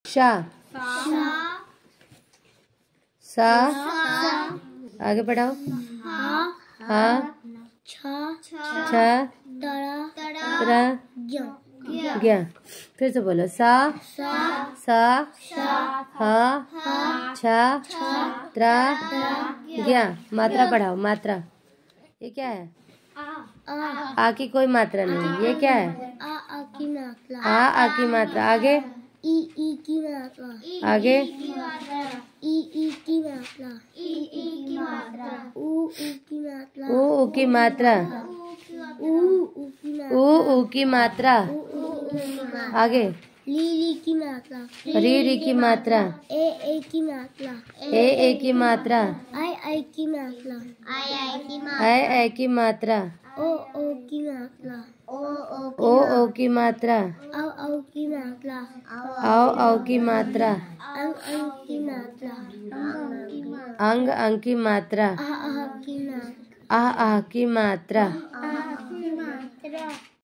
शा, सा, आगे बढ़ाओ। हा, छ, त्रा, ज्ञा। फिर से बोलो। सा, हा, छ, त्रा, ज्ञा। मात्रा बढ़ाओ। मात्रा ये क्या है? आ की कोई मात्रा नहीं। ये क्या है? आ की मात्रा। आ की मात्रा। आगे ई की मात्रा। आगे ई की मात्रा। की मात्रा। ऊ की मात्रा। ऊ की मात्रा। ऊ की मात्रा। आगे ली की मात्रा। री की मात्रा। ए की मात्रा। ए की मात्रा। आई की मात्रा। आई की मात्रा। ओ की मात्रा। ओ की मात्रा। औ की मात्रा। औ की मात्रा। अंग की मात्रा। अंग की मात्रा। आ की मात्रा। की मात्रा।